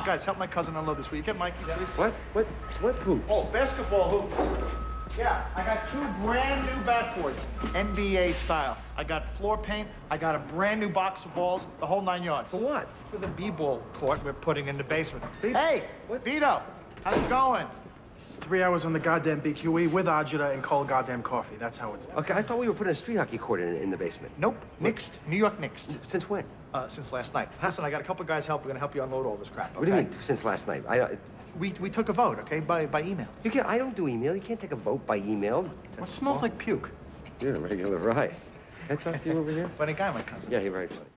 Guys, help my cousin unload this. Will you get Mikey, please? What hoops? Oh, basketball hoops. Yeah, I got 2 brand new backboards, NBA style. I got floor paint. I got a brand new box of balls, the whole 9 yards. For what? For the b-ball court we're putting in the basement. Hey, what? Vito, how's it going? 3 hours on the goddamn BQE with agita and cold goddamn coffee. That's how it's done. Okay, I thought we were putting a street hockey court in the basement. Nope, nixed. New York nixed. Since when? Since last night. Listen, I got a couple guys help. We're gonna help you unload all this crap. Okay? What do you mean since last night? We took a vote, okay, by email. You can't. I don't do email. You can't take a vote by email. What smells like puke? You're a regular right. Can I talk to you over here? Funny guy, my cousin. Yeah, you're very funny.